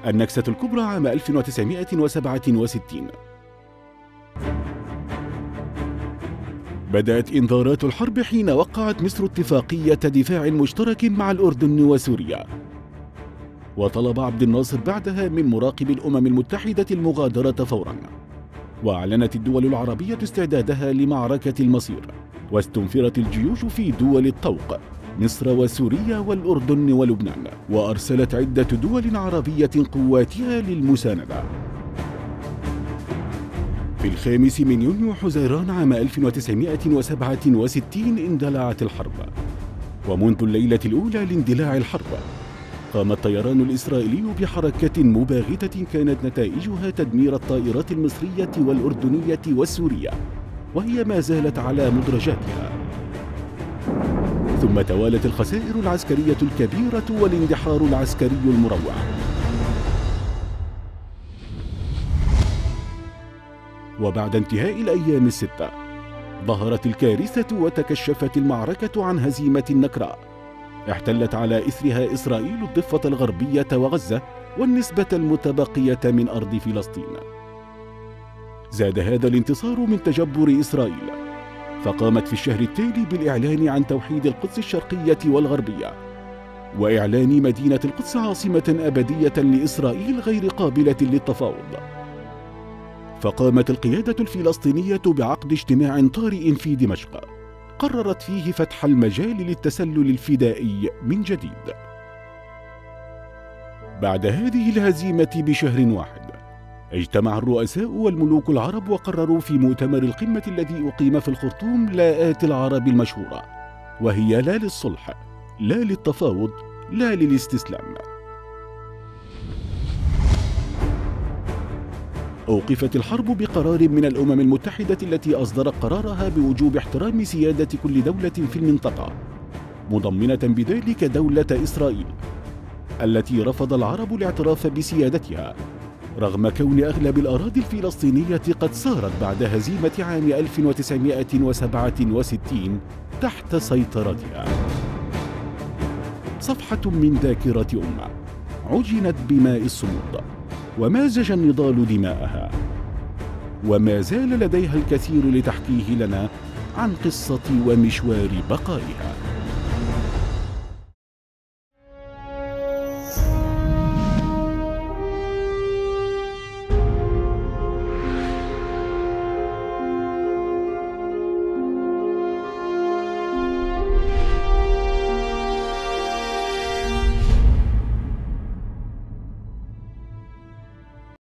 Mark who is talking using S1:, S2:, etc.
S1: النكسة الكبرى عام 1967. بدأت إنذارات الحرب حين وقعت مصر اتفاقية دفاع مشترك مع الأردن وسوريا، وطلب عبد الناصر بعدها من مراقب الأمم المتحدة المغادرة فوراً. وأعلنت الدول العربية استعدادها لمعركة المصير، واستنفرت الجيوش في دول الطوق مصر وسوريا والأردن ولبنان، وأرسلت عدة دول عربية قواتها للمساندة. في 5 يونيو حزيران عام 1967 اندلعت الحرب، ومنذ الليلة الأولى لاندلاع الحرب قام الطيران الإسرائيلي بحركة مباغتة كانت نتائجها تدمير الطائرات المصرية والأردنية والسورية، وهي ما زالت على مدرجاتها. ثم توالت الخسائر العسكرية الكبيرة والاندحار العسكري المروع. وبعد انتهاء الأيام 6 ظهرت الكارثة وتكشفت المعركة عن هزيمة نكراء احتلت على إثرها إسرائيل الضفة الغربية وغزة والنسبة المتبقية من أرض فلسطين. زاد هذا الانتصار من تجبر إسرائيل، فقامت في الشهر التالي بالإعلان عن توحيد القدس الشرقية والغربية، وإعلان مدينة القدس عاصمة أبدية لإسرائيل غير قابلة للتفاوض. فقامت القيادة الفلسطينية بعقد اجتماع طارئ في دمشق قررت فيه فتح المجال للتسلل الفدائي من جديد. بعد هذه الهزيمة بشهر واحد اجتمع الرؤساء والملوك العرب وقرروا في مؤتمر القمة الذي أقيم في الخرطوم لاءات العرب المشهورة، وهي لا للصلح، لا للتفاوض، لا للاستسلام. أوقفت الحرب بقرار من الأمم المتحدة التي أصدرت قرارها بوجوب احترام سيادة كل دولة في المنطقة، مضمنة بذلك دولة إسرائيل التي رفض العرب الاعتراف بسيادتها، رغم كون أغلب الأراضي الفلسطينية قد صارت بعد هزيمة عام 1967 تحت سيطرتها. صفحة من ذاكرة أمة عجنت بماء الصمود، ومازج النضال دماءها، وما زال لديها الكثير لتحكيه لنا عن قصة ومشوار بقائها.